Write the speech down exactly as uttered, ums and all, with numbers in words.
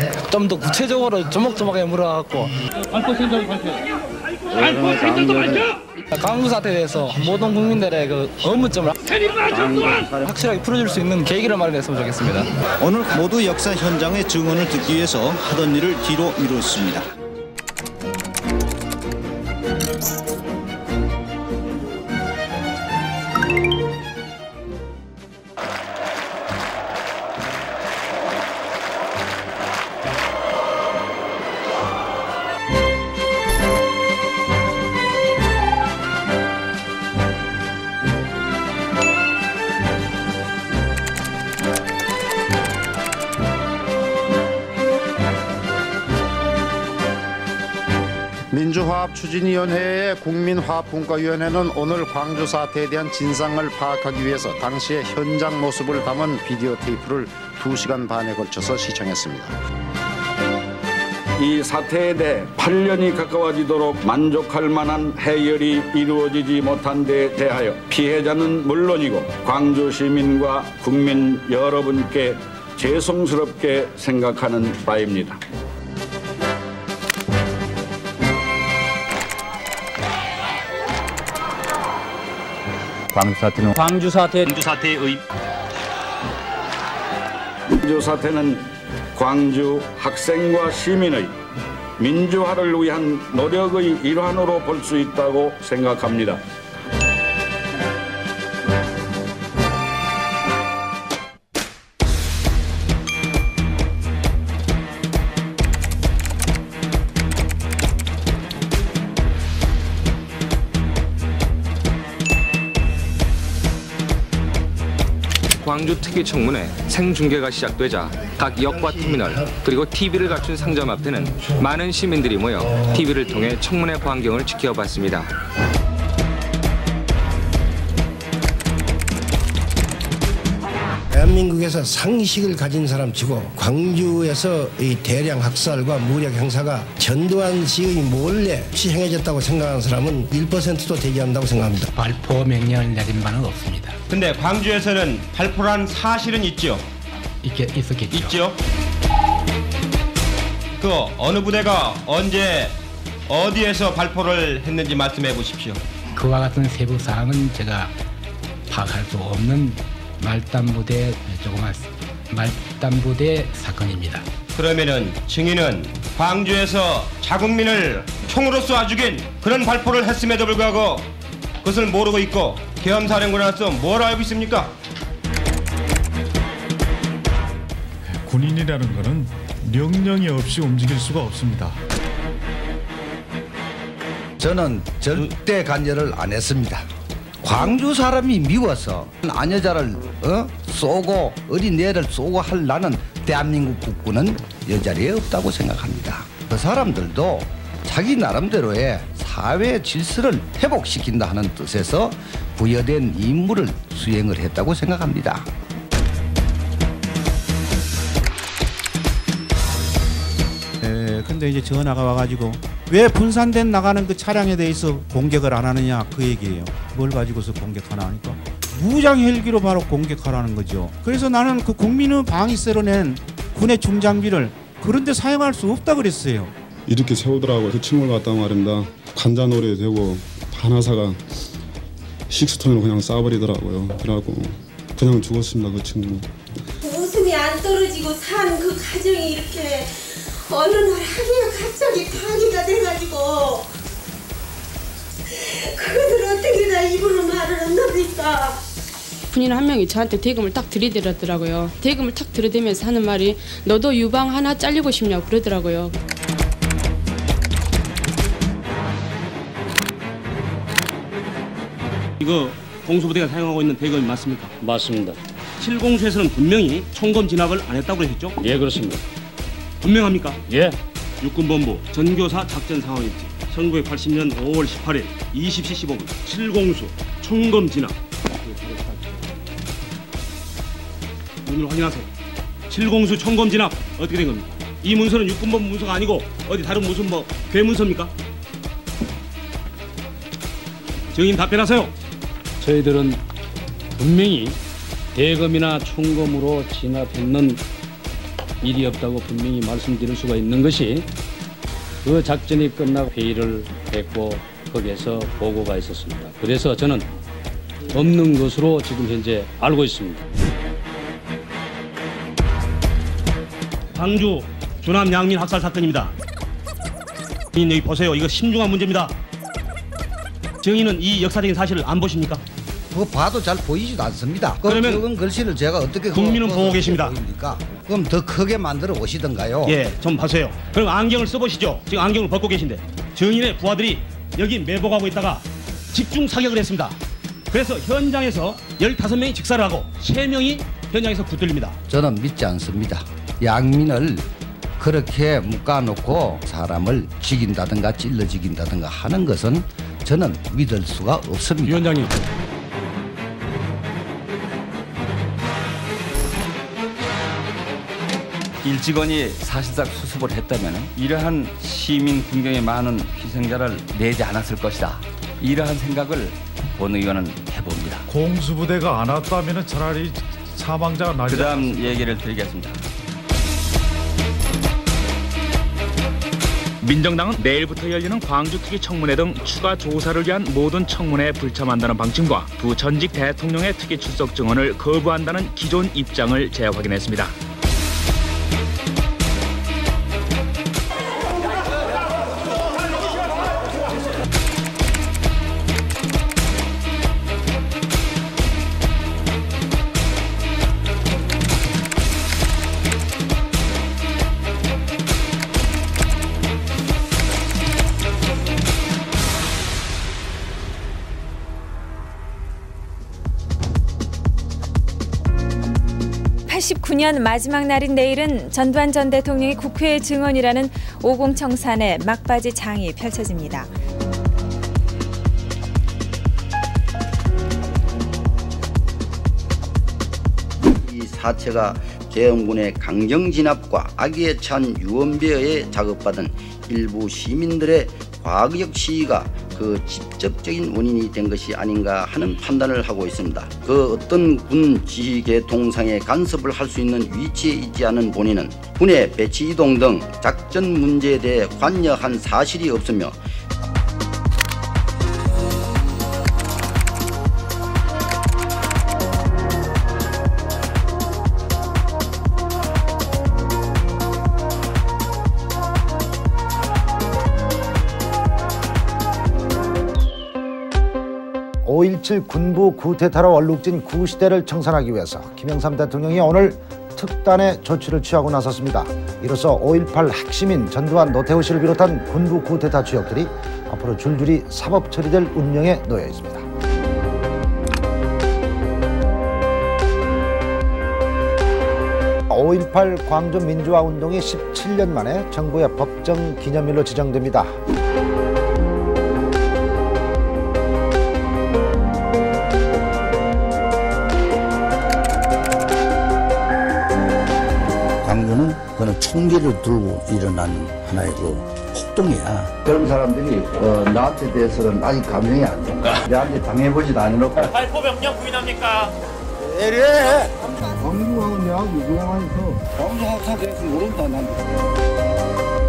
좀 더 구체적으로 조목조목하게 물어갖고 발표 신청 발표. 발표 신청도 발표. 광주 사태에 대해서 모든 국민들의 그 의문점을 확실하게 풀어줄 수 있는 계기를 마련했으면 좋겠습니다. 오늘 모두 역사 현장의 증언을 듣기 위해서 하던 일을 뒤로 미뤘습니다. 민주화합추진위원회의 국민화합분과위원회는 오늘 광주 사태에 대한 진상을 파악하기 위해서 당시의 현장 모습을 담은 비디오 테이프를 두 시간 반에 걸쳐서 시청했습니다. 이 사태에 대해 팔 년이 가까워지도록 만족할 만한 해결이 이루어지지 못한 데 대하여 피해자는 물론이고 광주 시민과 국민 여러분께 죄송스럽게 생각하는 바입니다. 광주 사태는 광주 사태 광주 사태의 광주 사태는 광주 학생과 시민의 민주화를 위한 노력의 일환으로 볼 수 있다고 생각합니다. 광주 특위청문회 생중계가 시작되자 각 역과 터미널 그리고 티비를 갖춘 상점 앞에는 많은 시민들이 모여 티비를 통해 청문회 광경을 지켜봤습니다. 대한민국에서 상식을 가진 사람치고 광주에서 이 대량 학살과 무력 행사가 전두환 씨의 몰래 시행해졌다고 생각하는 사람은 일 퍼센트도 되지 않는다고 생각합니다. 발포 명령을 내린 바는 없습니다. 근데 광주에서는 발포란 사실은 있죠? 있겠, 있었겠죠. 있죠? 그 어느 부대가 언제 어디에서 발포를 했는지 말씀해 보십시오. 그와 같은 세부 사항은 제가 파악할 수 없는 말단부대 조그만 말단부대 사건입니다. 그러면은 증인은 광주에서 자국민을 총으로 쏘아 죽인 그런 발포를 했음에도 불구하고 그것을 모르고 있고 계엄사령관으로서 뭘 알고 있습니까? 군인이라는 것은 명령이 없이 움직일 수가 없습니다. 저는 절대 간절을 안 했습니다. 광주 사람이 미워서 아녀자를 어? 쏘고 어린애를 쏘고 할 나는 대한민국 국군은 여자리에 없다고 생각합니다. 그 사람들도 자기 나름대로의 사회 질서를 회복시킨다 하는 뜻에서 부여된 임무를 수행을 했다고 생각합니다. 에, 근데 이제 전화가 와가지고 왜 분산된 나가는 그 차량에 대해서 공격을 안 하느냐 그 얘기예요. 뭘 가지고서 공격하나 하니까 무장 헬기로 바로 공격하라는 거죠. 그래서 나는 그 국민의 방위세로 낸 군의 중장비를 그런 데 사용할 수 없다 그랬어요. 이렇게 세우더라고요. 그 친구를 갖다 말입니다. 관자놀이 되고 반화사가 식스톤으로 그냥 쏴버리더라고요. 그래갖고 그냥 죽었습니다. 그 친구는. 웃음이 안 떨어지고 산 그 가정이 이렇게 어느 날 하루에 갑자기 파괴가 돼가지고 그것을 어떻게 다 입으로 말을 한답니까? 군인 한 명이 저한테 대금을 딱 들이대더라고요. 대금을 탁 들이대면서 하는 말이 너도 유방 하나 잘리고 싶냐고 그러더라고요. 이거 공수부대가 사용하고 있는 대금이 맞습니까? 맞습니다. 칠공수에서는 분명히 총검 진압을 안 했다고 그러셨죠? 예, 그렇습니다. 분명합니까? 예. 육군본부 전교사 작전 상황일지 천구백팔십 년 오월 십팔일 이십 시 십오 분 칠공수 총검 진압. 문을 확인하세요. 칠공수 총검 진압 어떻게 된 겁니까? 이 문서는 육군본부 문서가 아니고 어디 다른 무슨 뭐 괴문서입니까? 증인 답변하세요. 저희들은 분명히 대검이나 총검으로 진압했는 일이 없다고 분명히 말씀드릴 수가 있는 것이 그 작전이 끝나고 회의를 했고 거기에서 보고가 있었습니다. 그래서 저는 없는 것으로 지금 현재 알고 있습니다. 광주 주남 양민 학살 사건입니다. 여기 보세요. 이거 심중한 문제입니다. 증인은 이 역사적인 사실을 안 보십니까? 그거 봐도 잘 보이지도 않습니다. 그러면 적은 글씨를 제가 어떻게 국민은 그거, 보고 그거 계십니다. 보입니까? 그럼 더 크게 만들어 오시던가요? 예, 좀 보세요. 그럼 안경을 써보시죠. 지금 안경을 벗고 계신데 증인의 부하들이 여기 매복하고 있다가 집중 사격을 했습니다. 그래서 현장에서 열다섯 명이 직사를 하고 세 명이 현장에서 붙들립니다. 저는 믿지 않습니다. 양민을 그렇게 묶어놓고 사람을 죽인다든가 찔러 죽인다든가 하는 것은 저는 믿을 수가 없습니다. 위원장님. 일직원이 사실상 수습을 했다면 이러한 시민 군경의 많은 희생자를 내지 않았을 것이다. 이러한 생각을 본 의원은 해봅니다. 공수부대가 안 왔다면 차라리 사망자가 나지. 그 다음 얘기를 드리겠습니다. 민정당은 내일부터 열리는 광주특위 청문회 등 추가 조사를 위한 모든 청문회에 불참한다는 방침과 두 전직 대통령의 특위 출석 증언을 거부한다는 기존 입장을 재확인했습니다. 팔십구 년 마지막 날인 내일은 전두환 전 대통령이 국회의 증언이라는 오공청산의 막바지 장이 펼쳐집니다. 이 사체가 계엄군의 강경 진압과 악의에 찬 유언비어에 자극받은 일부 시민들의 과거적 시위가 그 직접적인 원인이 된 것이 아닌가 하는 판단을 하고 있습니다. 그 어떤 군 지휘계 동상에 간섭을 할 수 있는 위치에 있지 않은 본인은 군의 배치 이동 등 작전 문제에 대해 관여한 사실이 없으며 오일칠 군부 쿠데타로 얼룩진 구시대를 청산하기 위해서 김영삼 대통령이 오늘 특단의 조치를 취하고 나섰습니다. 이로써 오일팔 핵심인 전두환 노태우 씨를 비롯한 군부 쿠데타 주역들이 앞으로 줄줄이 사법 처리될 운명에 놓여 있습니다. 오일팔 광주 민주화 운동이 십칠 년 만에 정부의 법정 기념일로 지정됩니다. 광주는 그는 총기를 들고 일어나는 하나의 그 폭동이야. 그런 사람들이 어, 나한테 대해서는 아직 감정이 안 된다. 내한테 당해보지도 않아놓고. 발포 명령 부인합니까? 에래! 광주하고 내하고 유명하니까 광주 학사에서 모른다 난.